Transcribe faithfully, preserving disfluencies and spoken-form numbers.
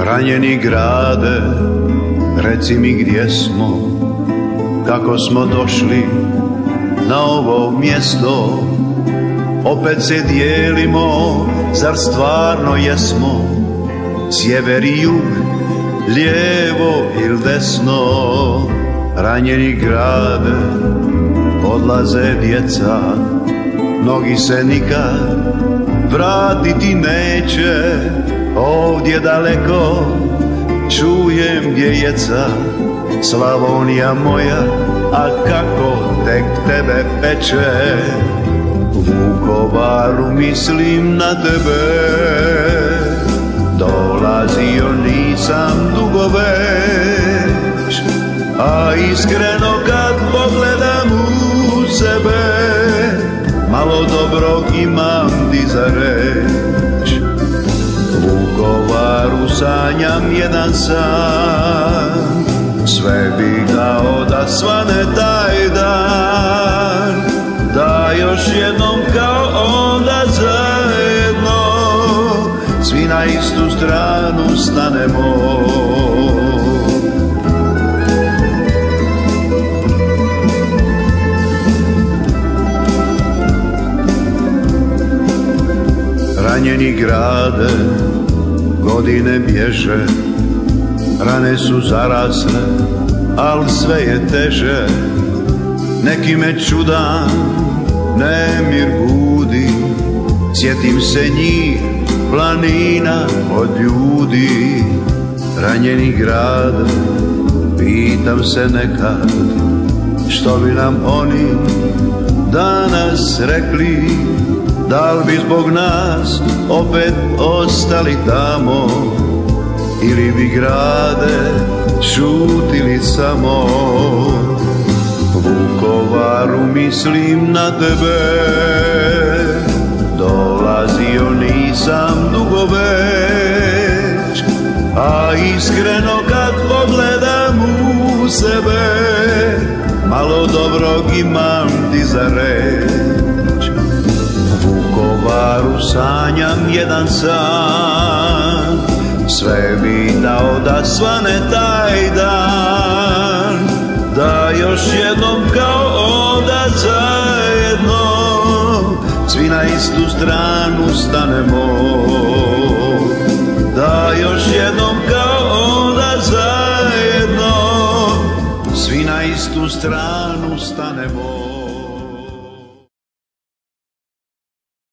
Ranjeni grade, reci mi gdje smo, kako smo došli na ovo mjesto. Opet se dijelimo, zar stvarno jesmo, sjever i jug, lijevo ili desno. Ranjeni grade, odlaze djeca, mnogi se nikad vratiti neće. Ovdje daleko čujem gdje jeca, Slavonija moja, a kako tek tebe peče. Vukovaru mislim na tebe, dolazio nisam dugo već, a iskreno kad pogledam u sebe, malo dobrog imam ti za reć. Vukovaru sanjam jedan san, sve bi dao da svane taj dan, da još jednom kao onda zajedno svi na istu stranu stanemo. Ranjeni grade, godine bježe, rane su zarasle, al sve je teže. Neki me čudan nemir budi, sjetim se njih, planina od ljudi. Ranjeni grad, pitam se nekad, što bi nam oni danas rekli. Da li bi zbog nas opet ostali tamo, ili bi grade šutili samo. Vukovaru mislim na tebe, dolazio nisam dugo već, a iskreno kad pogledam u sebe, malo dobrog imam ti za reć. Vukovaru sanjam jedan san, sve bi dao da svane taj dan, da još jednom kao onda zajedno svi na istu stranu stanemo. Da još jednom kao onda zajedno svi na istu stranu stanemo.